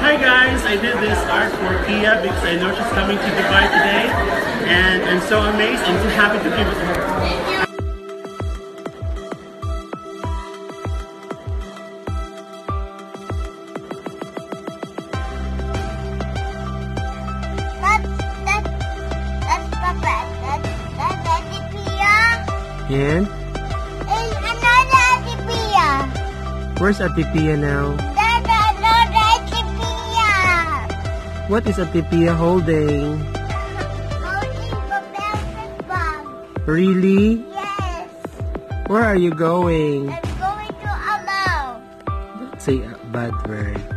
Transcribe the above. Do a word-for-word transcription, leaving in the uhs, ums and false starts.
Hi guys, I did this art for Kia because I know she's coming to Dubai today, and I'm so amazed and so happy to give it to her. And? Is another Atipia. Where's Atipia now? That's another Atipia. What is Atipia holding? Holding the Wurtzbach. Really? Yes. Where are you going? I'm going to Alonzo. Don't say a bad word.